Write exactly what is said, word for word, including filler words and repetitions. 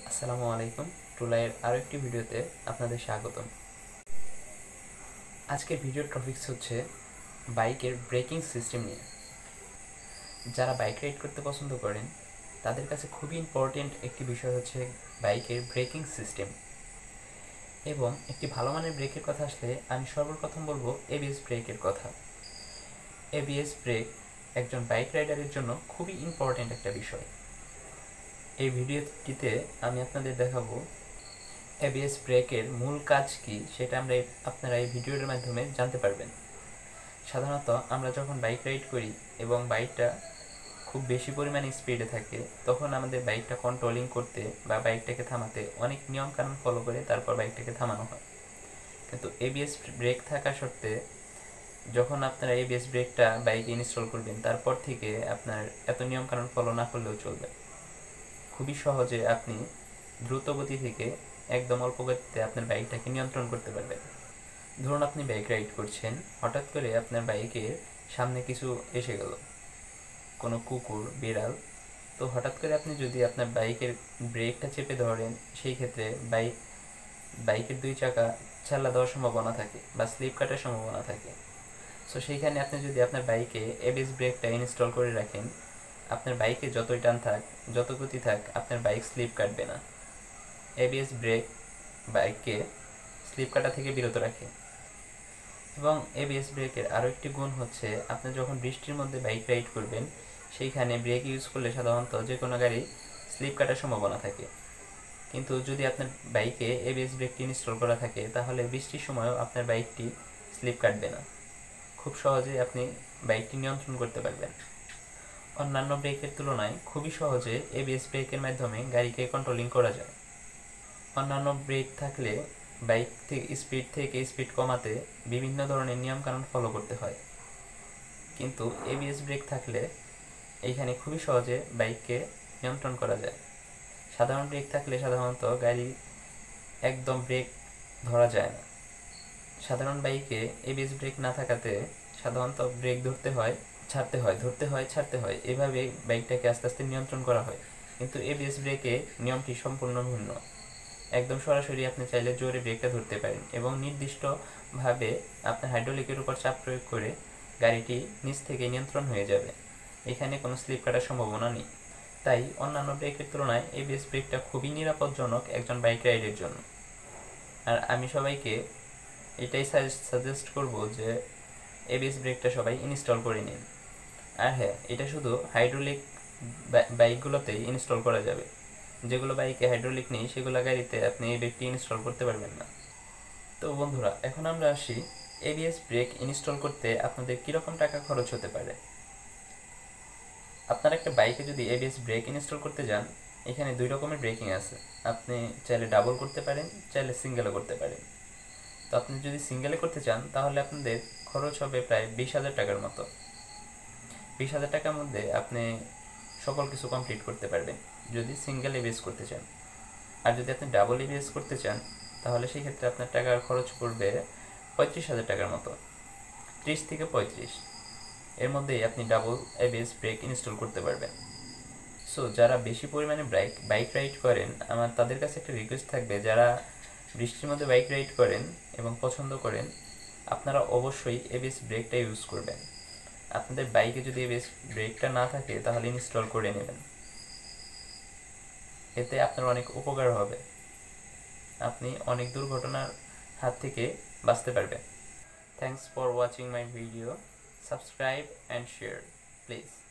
আসসালামু আলাইকুম। টুলাইয়ের আরও একটি ভিডিওতে আপনাদের স্বাগতম। আজকের ভিডিওর টপিকস হচ্ছে বাইকের ব্রেকিং সিস্টেম নিয়ে। যারা বাইক রাইড করতে পছন্দ করেন তাদের কাছে খুবই ইম্পর্টেন্ট একটি বিষয় হচ্ছে বাইকের ব্রেকিং সিস্টেম। এবং একটি ভালো মানের ব্রেকের কথা আসলে আমি সর্বপ্রথম বলবো এবিএস ব্রেকের কথা। এবিএস ব্রেক একজন বাইক রাইডারের জন্য খুবই ইম্পর্টেন্ট একটা বিষয়। এই ভিডিওটিতে আমি আপনাদের দেখাবো এবিএস ব্রেকের মূল কাজ কি, সেটা আমরা আপনারা এই ভিডিওর মাধ্যমে জানতে পারবেন। সাধারণত আমরা যখন বাইক রাইড করি এবং বাইকটা খুব বেশি পরিমাণে স্পিডে থাকে, তখন আমাদের বাইকটা কন্ট্রোলিং করতে বা বাইকটাকে থামাতে অনেক নিয়মকানুন ফলো করে তারপর বাইকটাকে থামানো হয়। কিন্তু এবিএস ব্রেক থাকা সত্ত্বে যখন আপনারা এবিএস ব্রেকটা বাইকে ইনস্টল করবেন, তারপর থেকে আপনার এত নিয়মকানুন ফলো না করলেও চলবে। খুবই সহজে আপনি দ্রুত গতি থেকে একদম অল্প গতিতে আপনার বাইকটাকে নিয়ন্ত্রণ করতে পারবেন। ধরুন আপনি বাইক রাইড করছেন, হঠাৎ করে আপনার বাইকের সামনে কিছু এসে গেল, কোনো কুকুর, বিড়াল। তো হঠাৎ করে আপনি যদি আপনার বাইকের ব্রেকটা চেপে ধরেন, সেই ক্ষেত্রে বাইক বাইকের দুই চাকা চালা দেওয়ার সম্ভাবনা থাকে বা স্লিপ কাটার সম্ভাবনা থাকে। সো সেইখানে আপনি যদি আপনার বাইকে এবিএস ব্রেকটা ইনস্টল করে রাখেন, আপনার বাইকে যতই টান থাক, যত গতি থাক, আপনার বাইক স্লিপ কাটবে না। এবিএস ব্রেক বাইককে স্লিপ কাটা থেকে বিরত রাখে। এবং এবিএস ব্রেকের আরও একটি গুণ হচ্ছে, আপনি যখন বৃষ্টির মধ্যে বাইক রাইড করবেন, সেইখানে ব্রেক ইউজ করলে সাধারণত যে কোনো গাড়ি স্লিপ কাটার সম্ভাবনা থাকে। কিন্তু যদি আপনার বাইকে এবিএস ব্রেকটি ইনস্টল করা থাকে, তাহলে বৃষ্টির সময়ও আপনার বাইকটি স্লিপ কাটবে না। খুব সহজে আপনি বাইকটি নিয়ন্ত্রণ করতে পারবেন। অন্যান্য ব্রেকের তুলনায় খুবই সহজে এবিএস ব্রেকের মাধ্যমে গাড়িকে কন্ট্রোলিং করা যায়। অন্যান্য ব্রেক থাকলে বাইক থেকে স্পিড থেকে স্পিড কমাতে বিভিন্ন ধরনের নিয়মকানুন ফলো করতে হয়, কিন্তু এবিএস ব্রেক থাকলে এইখানে খুবই সহজে বাইককে নিয়ন্ত্রণ করা যায়। সাধারণ ব্রেক থাকলে সাধারণত গাড়ি একদম ব্রেক ধরা যায় না। সাধারণ বাইকে এবিএস ব্রেক না থাকাতে সাধারণত ব্রেক ধরতে হয়, ছাড়তে হয়, ধরতে হয়, ছাড়তে হয়, এভাবে বাইকটাকে আস্তে আস্তে নিয়ন্ত্রণ করা হয়। কিন্তু এবিএস ব্রেকে নিয়মটি সম্পূর্ণ ভিন্ন। একদম সরাসরি আপনি চাইলে জোরে ব্রেকটা ধরতে পারেন এবং নির্দিষ্টভাবে আপনার হাইড্রোলিকের উপর চাপ প্রয়োগ করে গাড়িটি নিচ থেকে নিয়ন্ত্রণ হয়ে যাবে। এখানে কোনো স্লিপ কাটার সম্ভাবনা নেই। তাই অন্যান্য ব্রেকের তুলনায় এবিএস ব্রেকটা খুবই নিরাপদজনক একজন বাইক রাইডের জন্য। আর আমি সবাইকে এটাই সাজেস্ট করব যে এবিএস ব্রেকটা সবাই ইনস্টল করে নিন। আর হ্যাঁ, এটা শুধু হাইড্রোলিক বাইকগুলোতেই ইনস্টল করা যাবে। যেগুলো বাইকে হাইড্রোলিক নেই, সেগুলো গাড়িতে আপনি এই ব্রেকটি ইনস্টল করতে পারবেন না। তো বন্ধুরা, এখন আমরা আসি এবিএস ব্রেক ইনস্টল করতে আপনাদের কীরকম টাকা খরচ হতে পারে। আপনার একটা বাইকে যদি এবিএস ব্রেক ইনস্টল করতে যান, এখানে দুই রকমের ব্রেকিং আছে। আপনি চাইলে ডাবল করতে পারেন, চাইলে সিঙ্গেলও করতে পারেন। তো আপনি যদি সিঙ্গেলে করতে চান, তাহলে আপনাদের খরচ হবে প্রায় বিশ হাজার টাকার মতো। বিশ হাজার টাকার মধ্যে আপনি সকল কিছু কমপ্লিট করতে পারবেন যদি সিঙ্গেল এবিএস করতে চান। আর যদি আপনি ডাবল এবিএস করতে চান, তাহলে সেই ক্ষেত্রে আপনার টাকার খরচ পড়বে পঁয়ত্রিশ হাজার টাকার মতো, ত্রিশ থেকে পঁয়ত্রিশ এর মধ্যেই আপনি ডাবল এবিএস ব্রেক ইনস্টল করতে পারবেন। সো যারা বেশি পরিমাণে বাইক বাইক রাইড করেন, আমার তাদের কাছে একটা রিকোয়েস্ট থাকবে, যারা বৃষ্টির মধ্যে বাইক রাইড করেন এবং পছন্দ করেন, আপনারা অবশ্যই এবিএস ব্রেকটা ইউজ করবেন। আপনাদের বাইকে যদি এবিএস ব্রেকটা না থাকে, তাহলে ইনস্টল করে নেবেন। এতে আপনার অনেক উপকার হবে, আপনি অনেক দুর্ঘটনার হাত থেকে বাঁচতে পারবেন। Thanks for watching my video. Subscribe and share please.